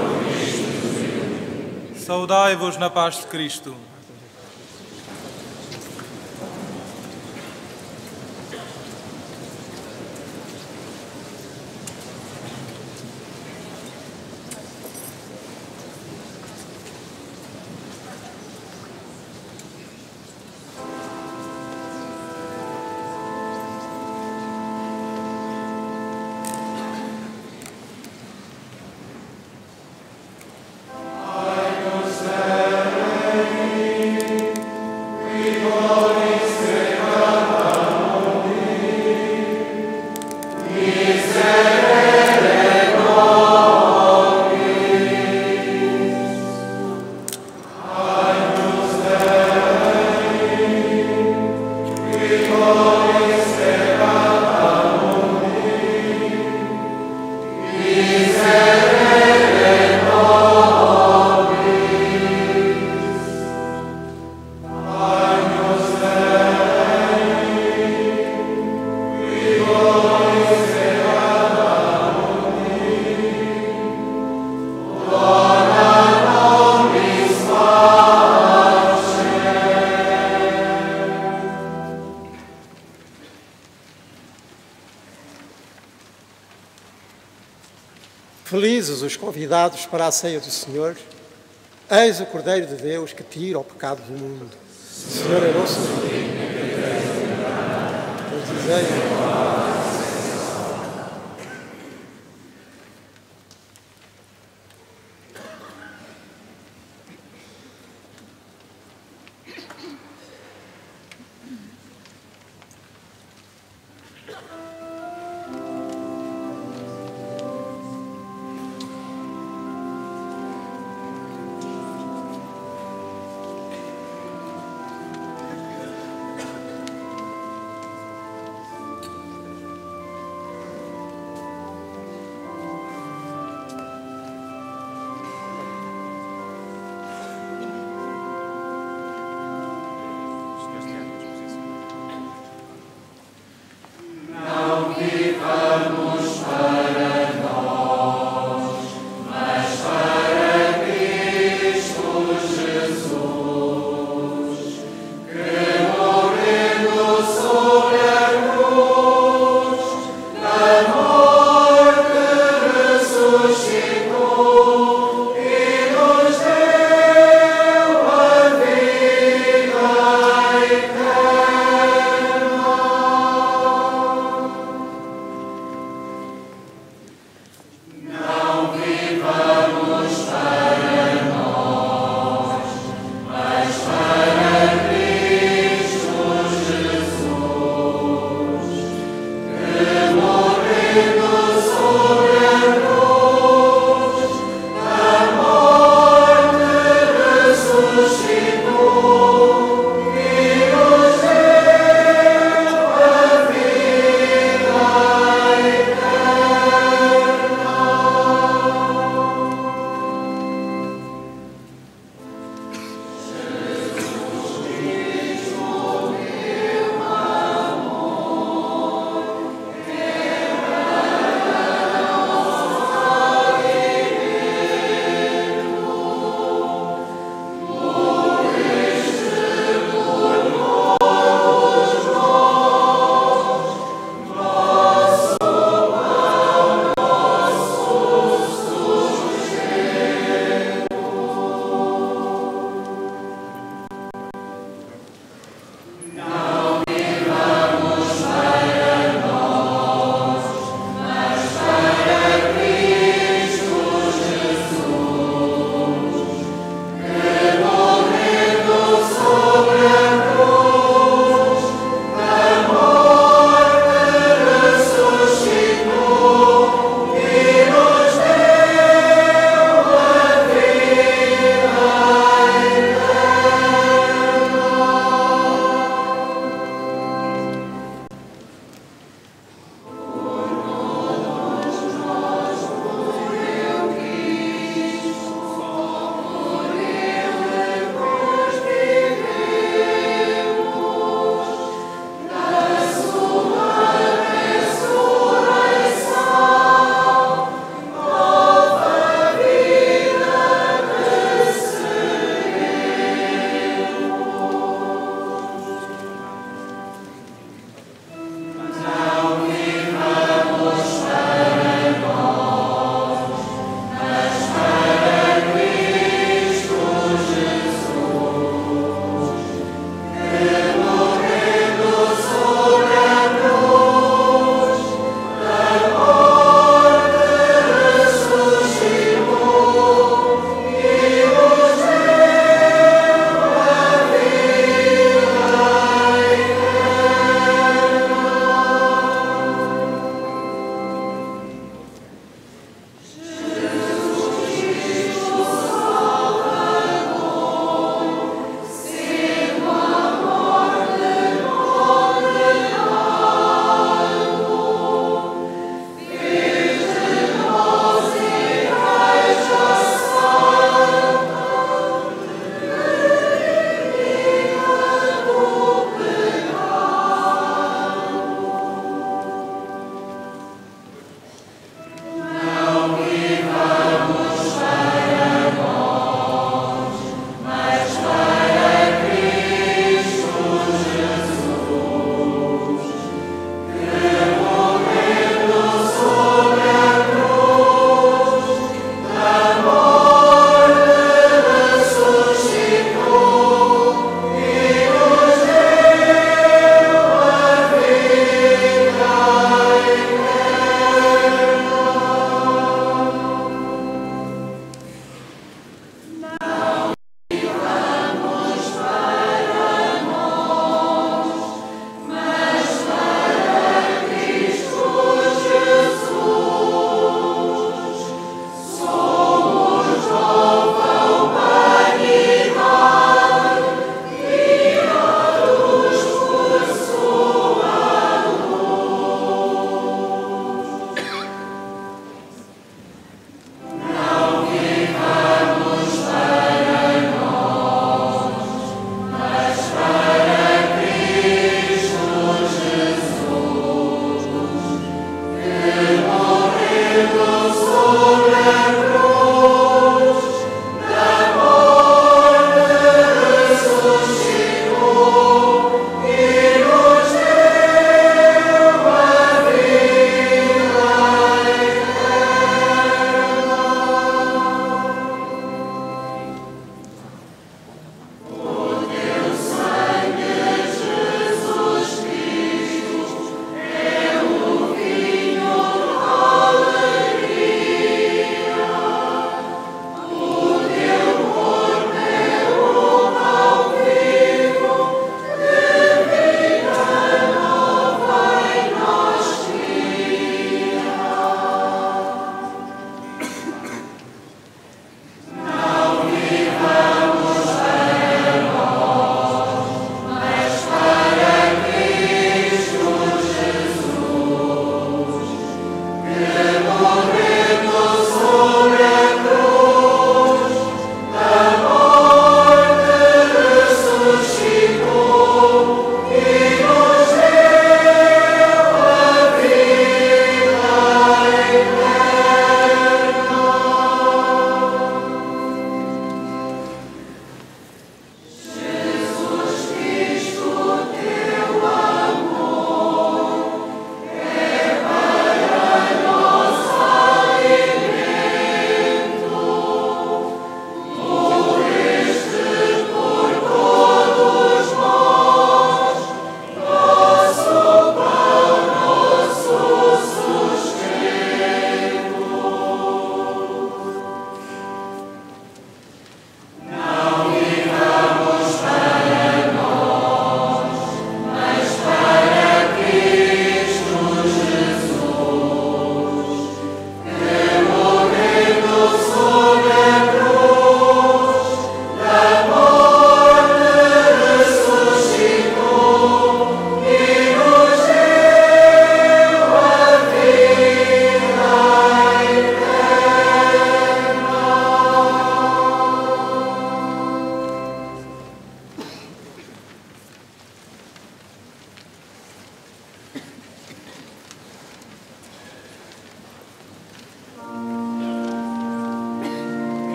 Saudai-vos na paz de Cristo. Felizes os convidados para a ceia do Senhor. Eis o Cordeiro de Deus que tira o pecado do mundo. Senhor, eu não sou digno, mas dizei-me.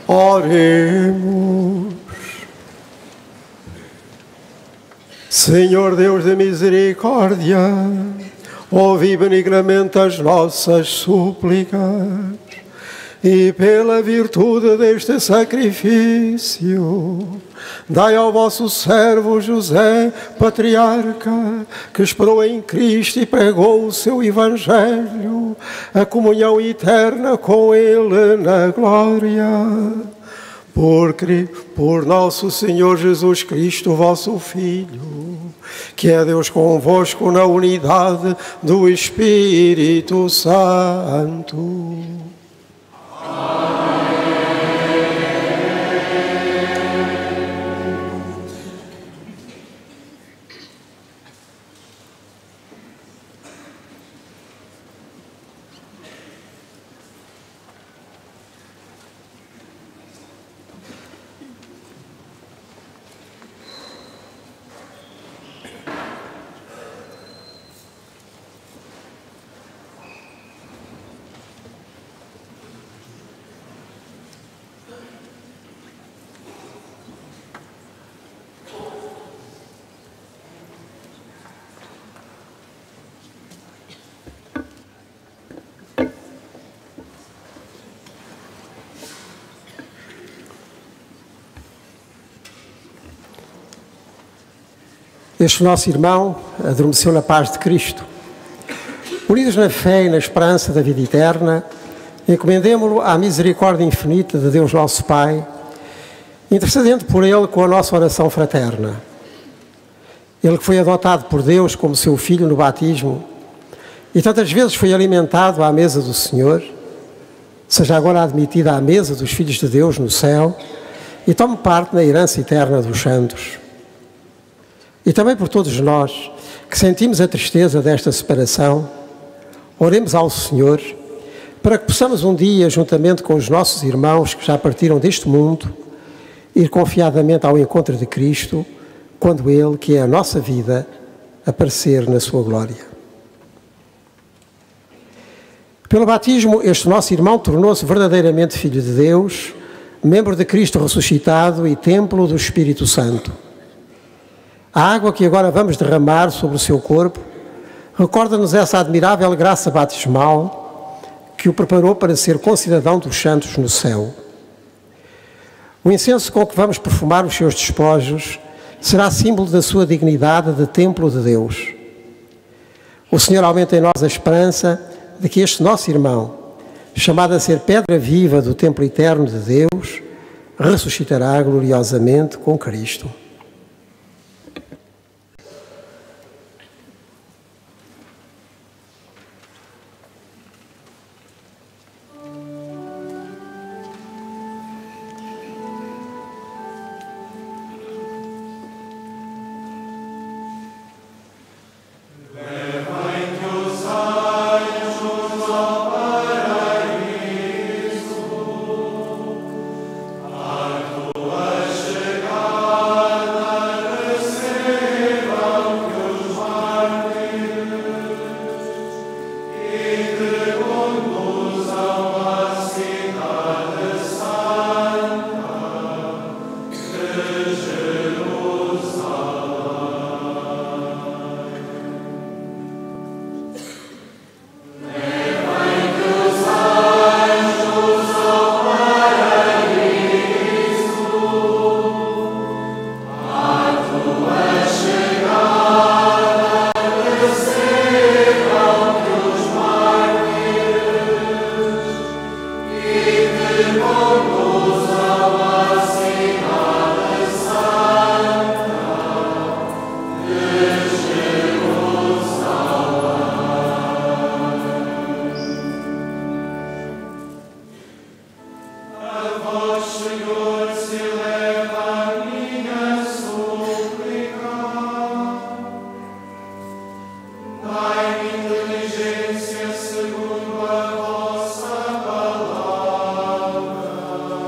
Oremos. Senhor Deus de misericórdia, ouvi benignamente as nossas súplicas e pela virtude deste sacrifício, dai ao vosso servo José, patriarca, que esperou em Cristo e pregou o seu Evangelho, a comunhão eterna com Ele na glória. Por nosso Senhor Jesus Cristo, vosso Filho, que é Deus convosco na unidade do Espírito Santo. Este nosso irmão adormeceu na paz de Cristo. Unidos na fé e na esperança da vida eterna, encomendemo-lo à misericórdia infinita de Deus nosso Pai, intercedendo por ele com a nossa oração fraterna. Ele que foi adotado por Deus como seu filho no batismo e tantas vezes foi alimentado à mesa do Senhor, seja agora admitido à mesa dos filhos de Deus no céu e tome parte na herança eterna dos santos. E também por todos nós que sentimos a tristeza desta separação, oremos ao Senhor para que possamos um dia, juntamente com os nossos irmãos que já partiram deste mundo, ir confiadamente ao encontro de Cristo, quando Ele, que é a nossa vida, aparecer na sua glória. Pelo batismo, este nosso irmão tornou-se verdadeiramente Filho de Deus, membro de Cristo ressuscitado e templo do Espírito Santo. A água que agora vamos derramar sobre o seu corpo recorda-nos essa admirável graça batismal que o preparou para ser concidadão dos santos no céu. O incenso com que vamos perfumar os seus despojos será símbolo da sua dignidade de templo de Deus. O Senhor aumenta em nós a esperança de que este nosso irmão, chamado a ser pedra viva do templo eterno de Deus, ressuscitará gloriosamente com Cristo. Inteligência segundo a vossa palavra.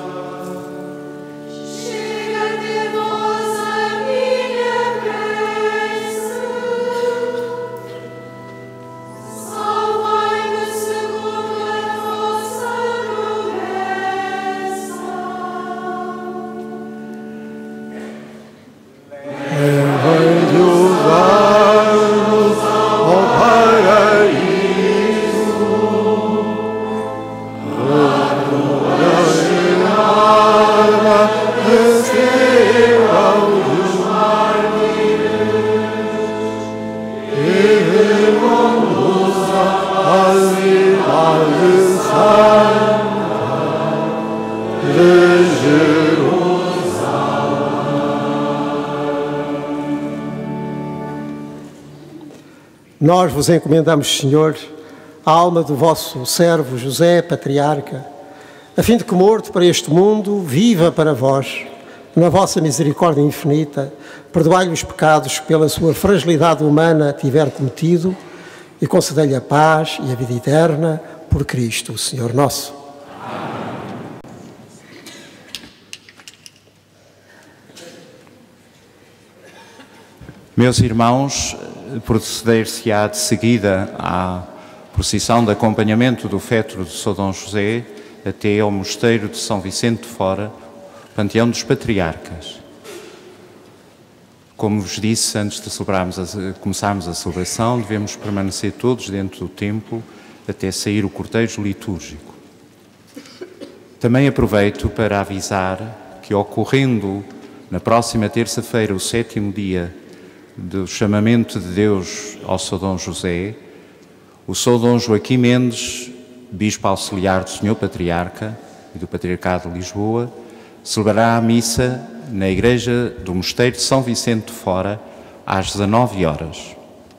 Nós vos encomendamos, Senhor, a alma do vosso servo José, patriarca, a fim de que, morto para este mundo, viva para vós, na vossa misericórdia infinita, perdoai-lhe os pecados que pela sua fragilidade humana tiver cometido e concedei-lhe a paz e a vida eterna por Cristo, o Senhor nosso. Meus irmãos, proceder-se-á de seguida à procissão de acompanhamento do féretro de São Dom José até ao mosteiro de São Vicente de Fora, Panteão dos Patriarcas. Como vos disse, antes de começarmos a celebração, devemos permanecer todos dentro do templo até sair o cortejo litúrgico. Também aproveito para avisar que, ocorrendo na próxima terça-feira o 7º dia do chamamento de Deus ao São Dom José, o São Dom Joaquim Mendes, Bispo Auxiliar do Senhor Patriarca e do Patriarcado de Lisboa, celebrará a missa na Igreja do Mosteiro de São Vicente de Fora, às 19 horas.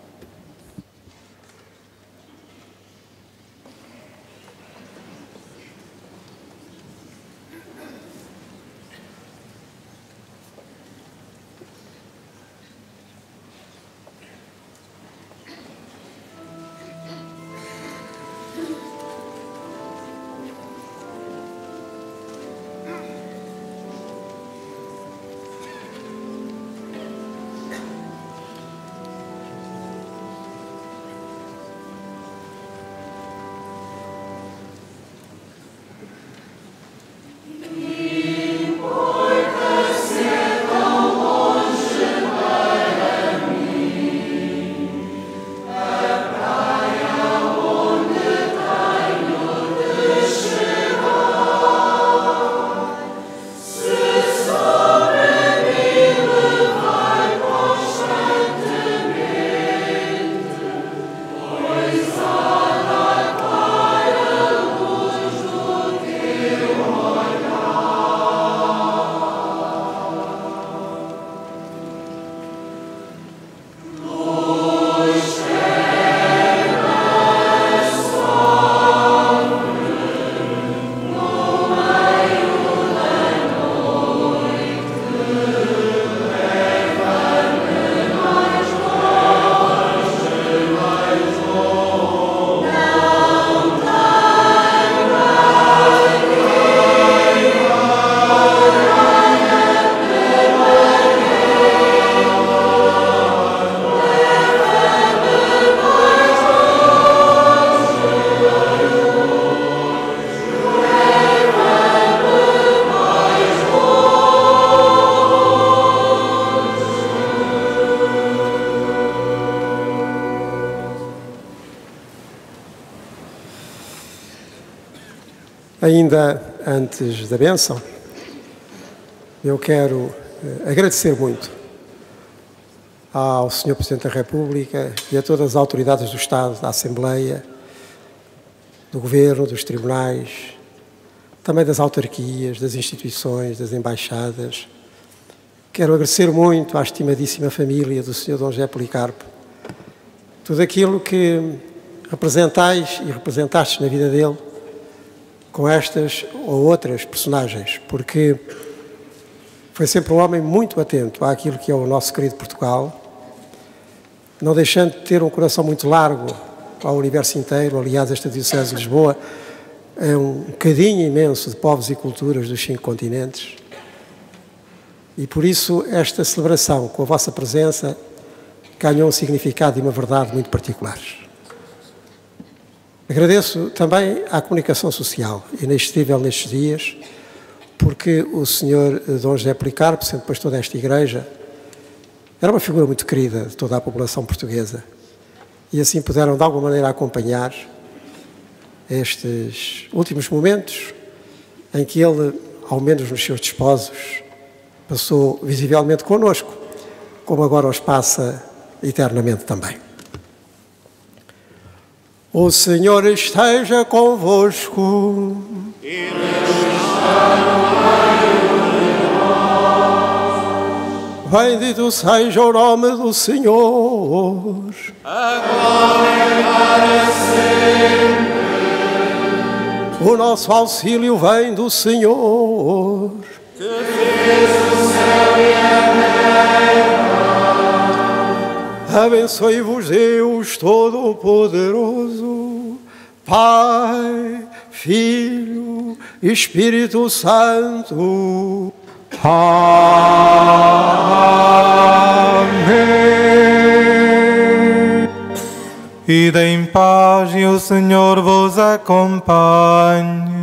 Ainda antes da bênção, eu quero agradecer muito ao Sr. Presidente da República e a todas as autoridades do Estado, da Assembleia, do Governo, dos tribunais, também das autarquias, das instituições, das embaixadas. Quero agradecer muito à estimadíssima família do Sr. Dom José Policarpo, tudo aquilo que representais e representastes na vida dele, com estas ou outras personagens, porque foi sempre um homem muito atento àquilo que é o nosso querido Portugal, não deixando de ter um coração muito largo ao universo inteiro. Aliás, esta Diocese de Lisboa é um cadinho imenso de povos e culturas dos 5 continentes, e por isso esta celebração, com a vossa presença, ganhou um significado e uma verdade muito particulares. Agradeço também à comunicação social, inexcedível nestes dias, porque o Sr. Dom José Policarpo, sendo pastor desta igreja, era uma figura muito querida de toda a população portuguesa, e assim puderam de alguma maneira acompanhar estes últimos momentos em que ele, ao menos nos seus desposos, passou visivelmente connosco, como agora os passa eternamente também. O Senhor esteja convosco. Bendito seja o nome do Senhor. Agora e para sempre. O nosso auxílio vem do Senhor, que fez o céu e a terra. Abençoe-vos Deus Todo-Poderoso, Pai, Filho e Espírito Santo. Ide em paz e o Senhor vos acompanhe.